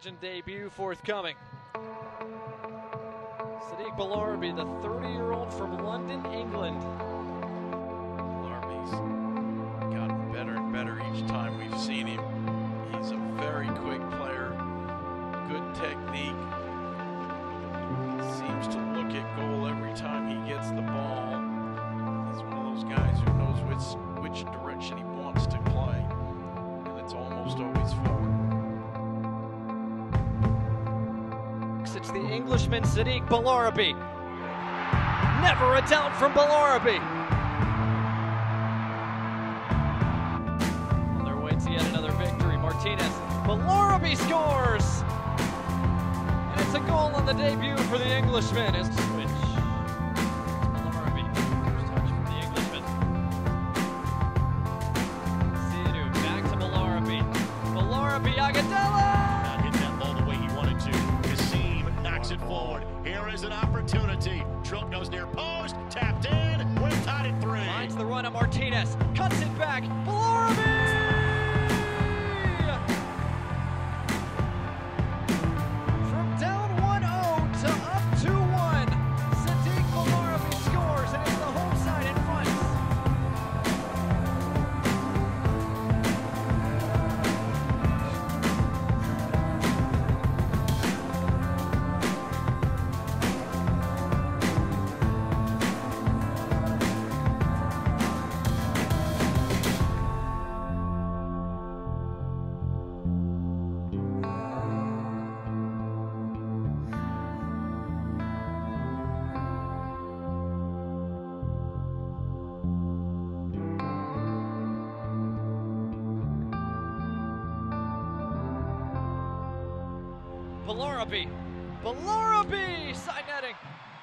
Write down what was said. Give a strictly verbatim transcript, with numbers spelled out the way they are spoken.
Legend debut forthcoming. Sadiq Balarabi, the thirty-year-old from London, England. Balarabi's gotten better and better each time we've seen him. He's a very quick player, good technique. Seems to look at goal every time he gets the ball. He's one of those guys who knows which, which direction he wants to play, and it's almost always forward. It's the Englishman Sadiq Balarabi. Never a doubt from Balarabi. On their way to yet another victory, Martinez. Balarabi scores! And it's a goal on the debut for the Englishman. As switch. Balarabi. First touch from the Englishman. Sidhu back to Balarabi. Balarabi, Agudelo! It forward. Here is an opportunity. Trump goes near post, tapped in, we've tied it three. Finds the run of Martinez, cuts it back, Balarabi! From down one oh to up two one, Sadiq Balarabi scores and it's the home side in front. Balarabi, Balarabi, side netting.